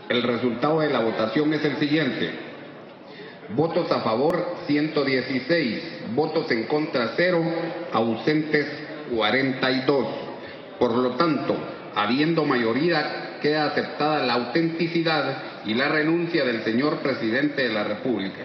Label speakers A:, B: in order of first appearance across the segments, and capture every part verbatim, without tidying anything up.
A: El resultado de la votación es el siguiente. Votos a favor ciento dieciséis, votos en contra cero, ausentes cuarenta y dos. Por lo tanto, habiendo mayoría, queda aceptada la autenticidad y la renuncia del señor presidente de la República.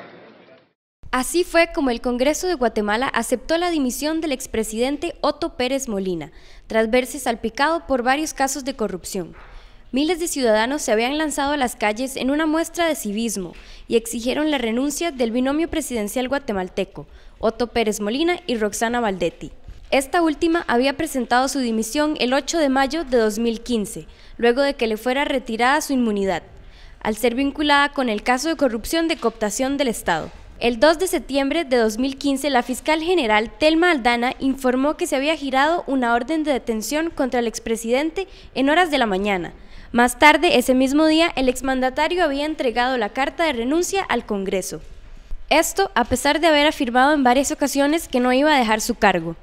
B: Así fue como el Congreso de Guatemala aceptó la dimisión del expresidente Otto Pérez Molina, tras verse salpicado por varios casos de corrupción. Miles de ciudadanos se habían lanzado a las calles en una muestra de civismo y exigieron la renuncia del binomio presidencial guatemalteco, Otto Pérez Molina y Roxana Baldetti. Esta última había presentado su dimisión el ocho de mayo de dos mil quince, luego de que le fuera retirada su inmunidad, al ser vinculada con el caso de corrupción de cooptación del Estado. El dos de septiembre de dos mil quince, la fiscal general Telma Aldana informó que se había girado una orden de detención contra el expresidente en horas de la mañana. Más tarde, ese mismo día, el exmandatario había entregado la carta de renuncia al Congreso. Esto a pesar de haber afirmado en varias ocasiones que no iba a dejar su cargo.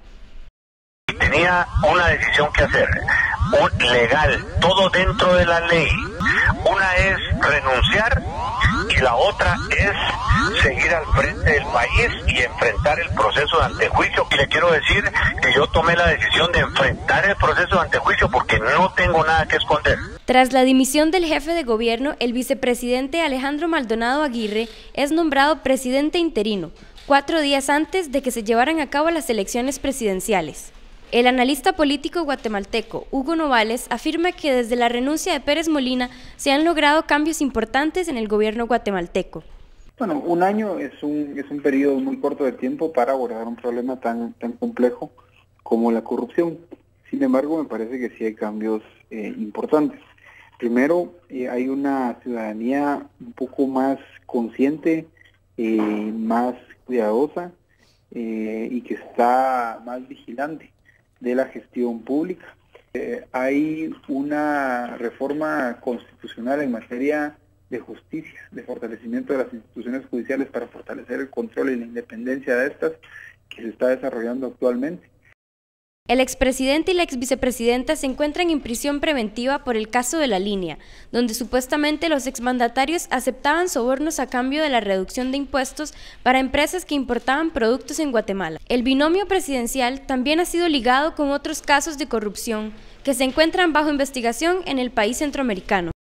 C: Tenía una decisión que hacer, un legal, todo dentro de la ley. Una es renunciar y la otra es seguir al frente del país y enfrentar el proceso de antejuicio. Y le quiero decir que yo tomé la decisión de enfrentar el proceso de antejuicio porque no tengo nada que esconder.
B: Tras la dimisión del jefe de gobierno, el vicepresidente Alejandro Maldonado Aguirre es nombrado presidente interino, cuatro días antes de que se llevaran a cabo las elecciones presidenciales. El analista político guatemalteco Hugo Novales afirma que desde la renuncia de Pérez Molina se han logrado cambios importantes en el gobierno guatemalteco.
D: Bueno, un año es un, es un periodo muy corto de tiempo para abordar un problema tan, tan complejo como la corrupción. Sin embargo, me parece que sí hay cambios eh, importantes. Primero, eh, hay una ciudadanía un poco más consciente, eh, más cuidadosa eh, y que está más vigilante de la gestión pública. Eh, hay una reforma constitucional en materia de justicia, de fortalecimiento de las instituciones judiciales para fortalecer el control y la independencia de estas, que se está desarrollando actualmente.
B: El expresidente y la exvicepresidenta se encuentran en prisión preventiva por el caso de La Línea, donde supuestamente los exmandatarios aceptaban sobornos a cambio de la reducción de impuestos para empresas que importaban productos en Guatemala. El binomio presidencial también ha sido ligado con otros casos de corrupción que se encuentran bajo investigación en el país centroamericano.